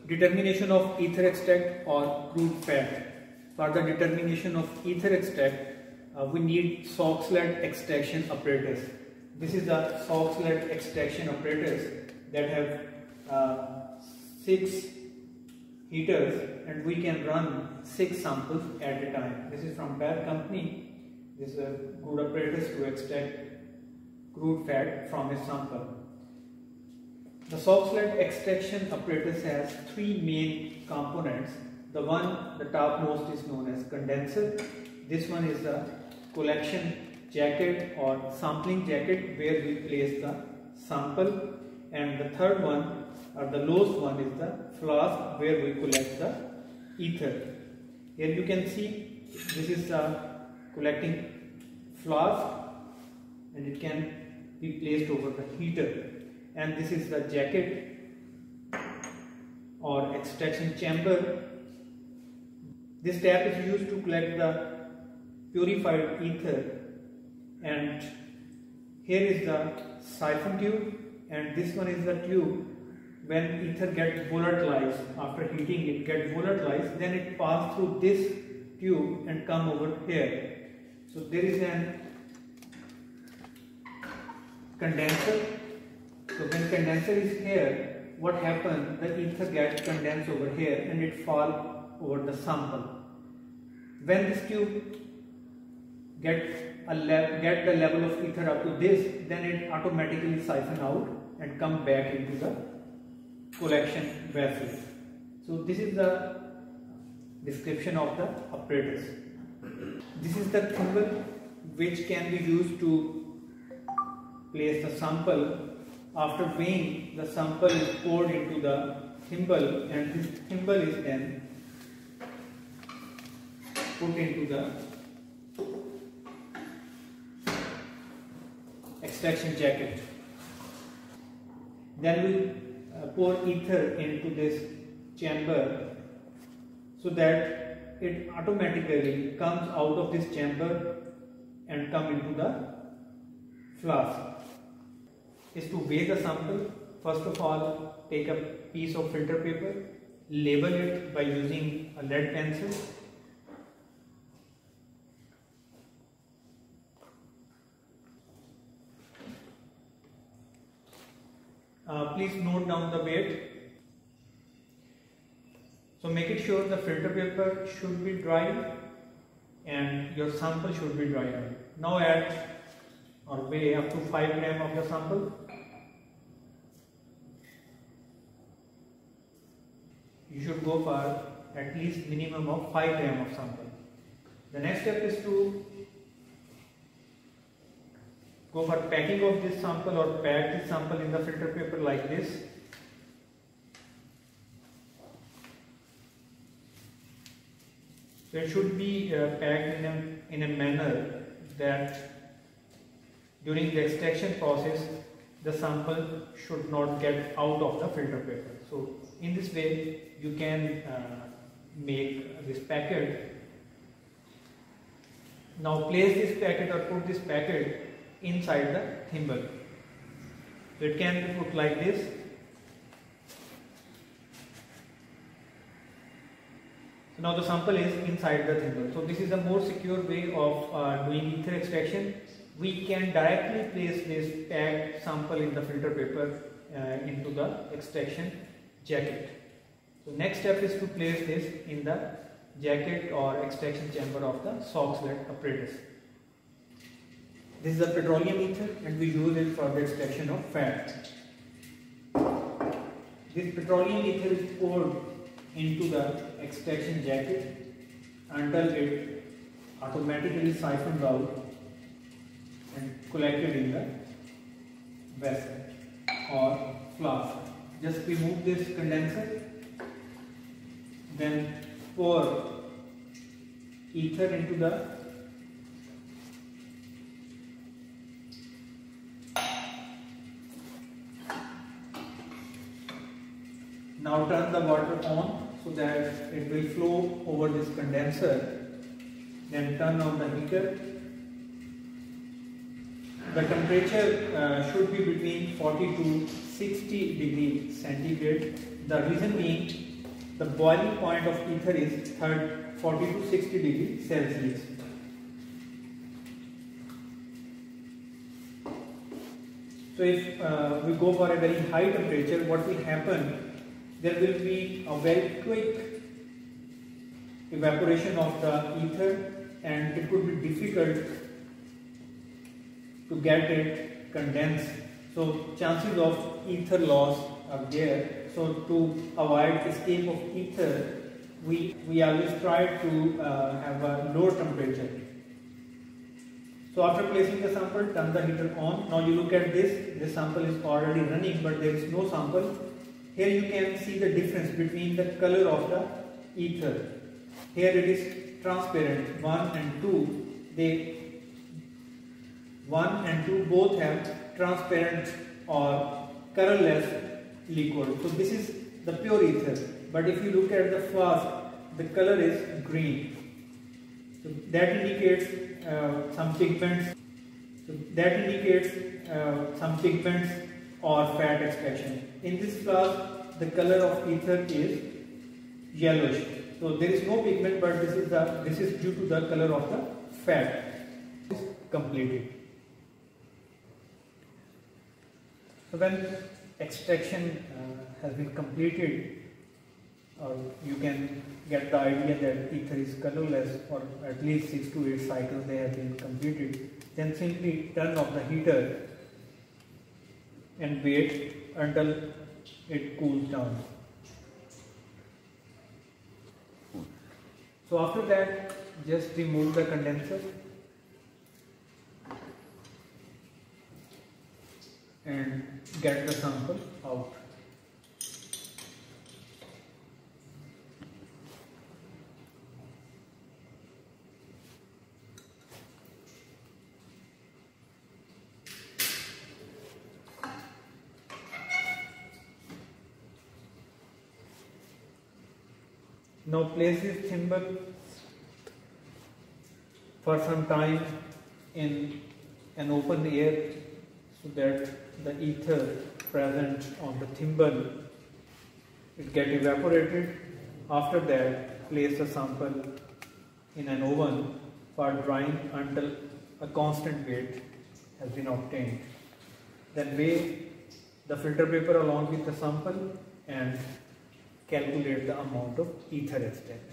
Determination of ether extract or crude fat. For the determination of ether extract, we need Soxhlet extraction apparatus. This is the Soxhlet extraction apparatus that have 6 heaters, and we can run 6 samples at a time. This is from Bayer company. This is a good apparatus to extract crude fat from a sample. The Soxhlet extraction apparatus has 3 main components. The topmost is known as condenser. This one is the collection jacket or sampling jacket where we place the sample, and the third one or the lowest one is the flask where we collect the ether. Here you can see this is the collecting flask and it can be placed over the heater, and this is the jacket or extraction chamber. This tap is used to collect the purified ether, and here is the siphon tube, and this one is the tube. When ether gets volatilized, after heating it gets volatilized, then it passes through this tube and come over here. So there is an condenser. So when condenser is here, what happens? The ether gets condensed over here and it falls over the sample. When this tube get the level of ether up to this, then it automatically siphon out and come back into the collection vessel. So this is the description of the apparatus. This is the thimble which can be used to place the sample. After weighing, the sample is poured into the thimble, and this thimble is then put into the extraction jacket. Then we pour ether into this chamber so that it automatically comes out of this chamber and come into the flask. Is to weigh the sample. First of all, take a piece of filter paper, label it by using a lead pencil. Please note down the weight. So make it sure the filter paper should be dry and your sample should be dry. Now add or weigh up to 5 grams of the sample. You should go for at least minimum of 5 grams of sample. The next step is to go for packing of this sample or pack this sample in the filter paper like this. So it should be packed in a manner that during the extraction process the sample should not get out of the filter paper. So in this way you can make this packet. Now place this packet or put this packet inside the thimble. So it can be put like this. So now the sample is inside the thimble. So this is a more secure way of doing ether extraction. We can directly place this packed sample in the filter paper into the extraction jacket. So next step is to place this in the jacket or extraction chamber of the Soxhlet apparatus. This is the petroleum ether and we use it for the extraction of fat. This petroleum ether is poured into the extraction jacket until it automatically siphons out and collected in the vessel or flask. Just remove this condenser, then pour ether into the now turn the water on so that it will flow over this condenser. Then turn on the heater. The temperature should be between 40 to 60 degrees centigrade. The reason being the boiling point of ether is 40 to 60 degrees Celsius. So if we go for a very high temperature, what will happen? There will be a very quick evaporation of the ether, and it could be difficult to get it condensed. So chances of ether loss are there. So to avoid escape of ether, we always try to have a low temperature. So after placing the sample, turn the heater on. Now you look at this sample is already running, but there is no sample. Here you can see the difference between the color of the ether. Here it is transparent, 1 and 2. 1 and 2 both have transparent or colorless liquid. So this is the pure ether. But if you look at the flask, the color is green. So that indicates some pigments. Or fat extraction. In this flask, the color of ether is yellowish. So there is no pigment, but this is due to the color of the fat. It's completed. So when extraction has been completed, you can get the idea that ether is colorless, or at least 6 to 8 cycles they have been completed. Then simply turn off the heater and wait until it cools down. So after that, just remove the condenser and get the sample out. Now place this thimble for some time in an open air so that the ether present on the thimble it get evaporated. After that, place the sample in an oven for drying until a constant weight has been obtained. Then weigh the filter paper along with the sample and calculate the amount of ether extract.